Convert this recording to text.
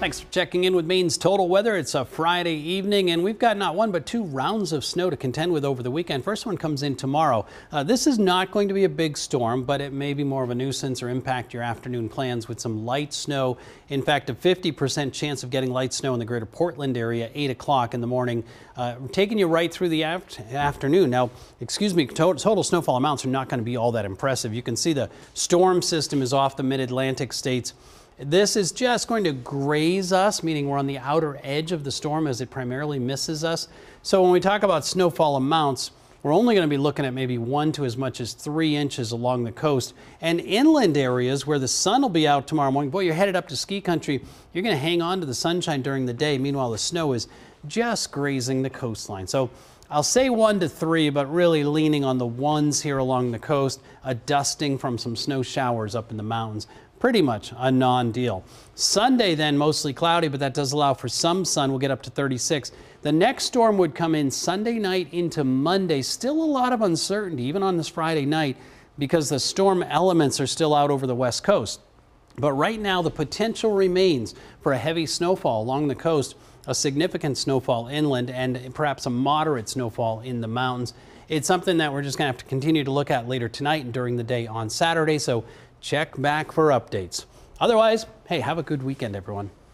Thanks for checking in with Maine's Total Weather. It's a Friday evening, and we've got not one but two rounds of snow to contend with over the weekend. First one comes in tomorrow. This is not going to be a big storm, but it may be more of a nuisance or impact your afternoon plans with some light snow. In fact, a 50% chance of getting light snow in the greater Portland area, 8 o'clock in the morning, taking you right through the afternoon. Now, total snowfall amounts are not going to be all that impressive. You can see the storm system is off the mid-Atlantic states. This is just going to graze us, meaning we're on the outer edge of the storm as it primarily misses us. So when we talk about snowfall amounts, we're only going to be looking at maybe 1 to as much as 3 inches along the coast. And inland areas where the sun will be out tomorrow morning, boy, you're headed up to ski country, you're going to hang on to the sunshine during the day. Meanwhile, the snow is just grazing the coastline. So I'll say 1 to 3, but really leaning on the ones here along the coast, a dusting from some snow showers up in the mountains. Pretty much a non-deal. Sunday then mostly cloudy, but that does allow for some sun. We'll get up to 36. The next storm would come in Sunday night into Monday. Still a lot of uncertainty even on this Friday night because the storm elements are still out over the west coast. But right now the potential remains for a heavy snowfall along the coast, a significant snowfall inland, and perhaps a moderate snowfall in the mountains. It's something that we're just going to have to continue to look at later tonight and during the day on Saturday. So check back for updates. Otherwise, hey, have a good weekend, everyone.